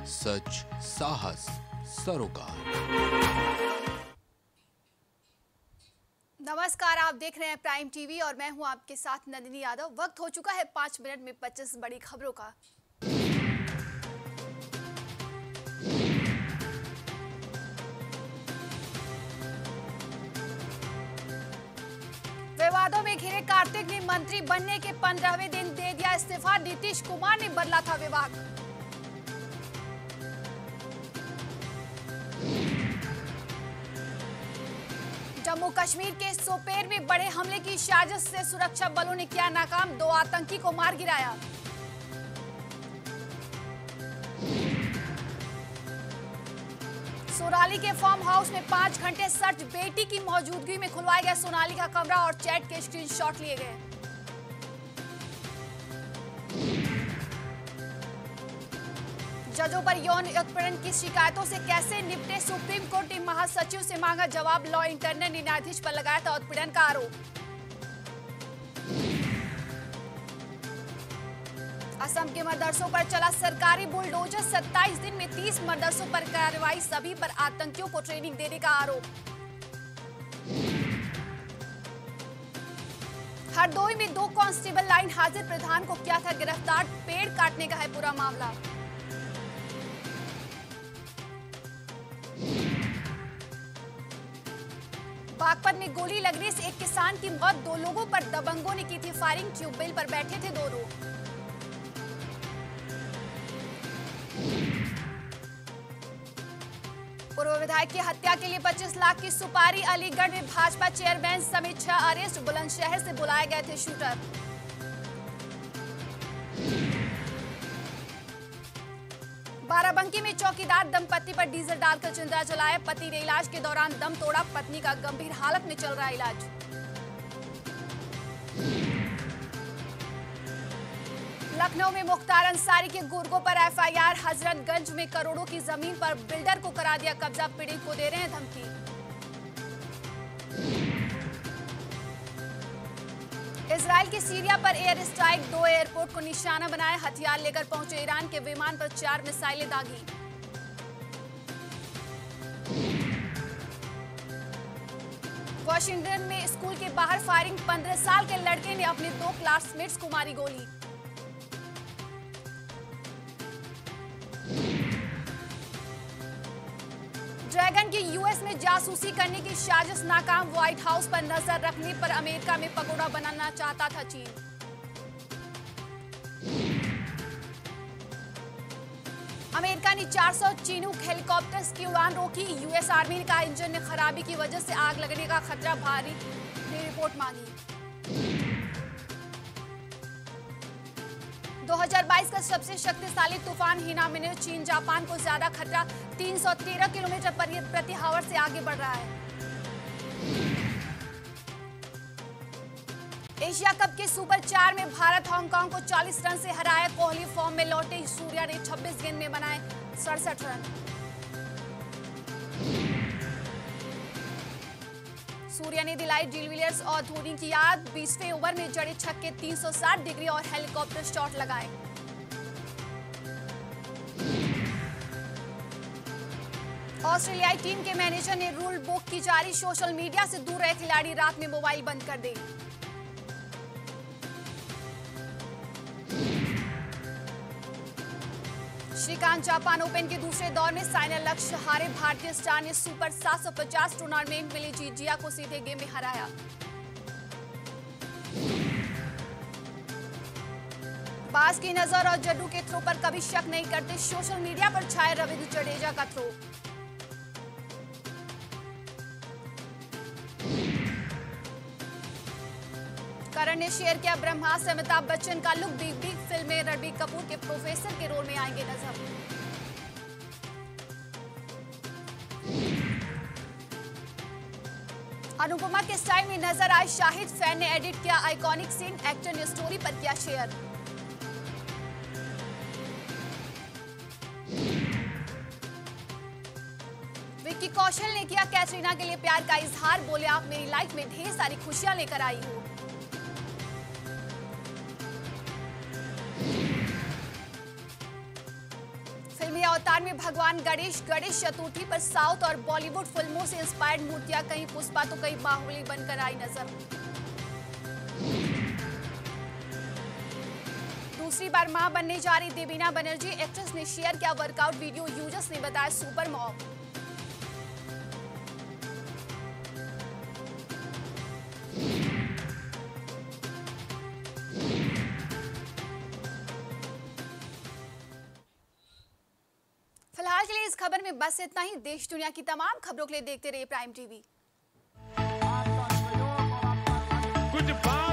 सच, साहस, सरोकार। नमस्कार, आप देख रहे हैं प्राइम टीवी और मैं हूं आपके साथ नंदिनी यादव। वक्त हो चुका है 5 मिनट में 25 बड़ी खबरों का। विवादों में घिरे कार्तिक ने मंत्री बनने के 15वें दिन दे दिया इस्तीफा। नीतीश कुमार ने बदला था विभाग। जम्मू कश्मीर के सोपोर में बड़े हमले की साजिश से सुरक्षा बलों ने किया नाकाम। 2 आतंकी को मार गिराया। सोनाली के फार्म हाउस में 5 घंटे सर्च। बेटी की मौजूदगी में खुलवाया गया सोनाली का कमरा और चैट के स्क्रीनशॉट लिए गए। जजों पर यौन उत्पीड़न की शिकायतों से कैसे निपटे, सुप्रीम कोर्ट ने महासचिव से मांगा जवाब। लॉ इंटर्नल ने न्यायाधीश पर लगाया था उत्पीड़न का आरोप। असम के मदरसों पर चला सरकारी बुलडोजर। 27 दिन में 30 मदरसों पर कार्रवाई। सभी पर आतंकियों को ट्रेनिंग देने का आरोप। हरदोई में 2 कांस्टेबल लाइन हाजिर। प्रधान को किया था गिरफ्तार। पेड़ काटने का है पूरा मामला। बागपत में गोली लगने से एक किसान की मौत। 2 लोगों पर दबंगों ने की थी फायरिंग। ट्यूबवेल पर बैठे थे 2 लोग। पूर्व विधायक की हत्या के लिए 25 लाख की सुपारी। अलीगढ़ में भाजपा चेयरमैन समेत 6 अरेस्ट। बुलंदशहर से बुलाए गए थे शूटर। बाराबंकी में चौकीदार दंपति पर डीजल डालकर जिंदा जलाया। पति ने इलाज के दौरान दम तोड़ा। पत्नी का गंभीर हालत में चल रहा है इलाज। लखनऊ में मुख्तार अंसारी के गुर्गों पर एफआईआर। हजरतगंज में करोड़ों की जमीन पर बिल्डर को करा दिया कब्जा। पीड़ित को दे रहे हैं धमकी। इजराइल की सीरिया पर एयर स्ट्राइक। 2 एयरपोर्ट को निशाना बनाया। हथियार लेकर पहुंचे ईरान के विमान पर 4 मिसाइलें दागी। वाशिंगटन में स्कूल के बाहर फायरिंग। 15 साल के लड़के ने अपने 2 क्लासमेट्स को मारी गोली। ड्रैगन की यूएस में जासूसी करने की साजिश नाकाम। व्हाइट हाउस पर नजर रखने पर अमेरिका में पगोड़ा बनाना चाहता था चीन। अमेरिका ने 400 चीनूक हेलीकॉप्टर्स की उड़ान रोकी। यूएस आर्मी ने कहा इंजन में खराबी की वजह से आग लगने का खतरा। भारी ने रिपोर्ट मांगी। 2022 का सबसे शक्तिशाली तूफान हिनामिनी चीन जापान को ज्यादा खतरा। 313 किलोमीटर प्रति आवर से आगे बढ़ रहा है। एशिया कप के सुपर 4 में भारत हांगकांग को 40 रन से हराया। कोहली फॉर्म में लौटे। सूर्या ने 26 गेंद में बनाए 67 रन। सूर्या ने दिलाई डिविलियर्स और धोनी की याद। 20वें ओवर में जड़े छक्के। 360 डिग्री और हेलीकॉप्टर शॉट लगाए। ऑस्ट्रेलियाई टीम के मैनेजर ने रूल बुक की जारी। सोशल मीडिया से दूर रहे खिलाड़ी। रात में मोबाइल बंद कर दें। श्रीकांत जापान ओपन के दूसरे दौर में साइना लक्ष्य हारे। भारतीय स्टार ने सुपर 750 टूर्नामेंट में जीजिया को सीधे गेम में हराया। बाज की नजर और जड्डू के थ्रो पर कभी शक नहीं करते। सोशल मीडिया पर छाए रविंद्र जडेजा का थ्रो। करण ने शेयर किया ब्रह्मास्त्र। अमिताभ बच्चन का लुक। बिग बिग फिल्म में रणबीर कपूर के प्रोफेसर के रोल में आएंगे नजर। अनुपमा के स्टाइल में नजर आए शाहिद। फैन ने एडिट किया आइकॉनिक सीन। एक्टर ने स्टोरी पर किया शेयर। विक्की कौशल ने किया कैटरीना के लिए प्यार का इजहार। बोले आप मेरी लाइफ में ढेर सारी खुशियां लेकर आई हो। अवतार में भगवान गणेश चतुर्थी पर साउथ और बॉलीवुड फिल्मों से इंस्पायर्ड मूर्तियां कहीं पुष्पा तो कहीं बाहुबली बनकर आई नजर। दूसरी बार मां बनने जा रही देवीना बनर्जी एक्ट्रेस ने शेयर किया वर्कआउट वीडियो, यूजर्स ने बताया सुपर मॉम। फिलहाल के लिए इस खबर में बस इतना ही। देश दुनिया की तमाम खबरों के लिए देखते रहिए प्राइम टीवी। कुछ बात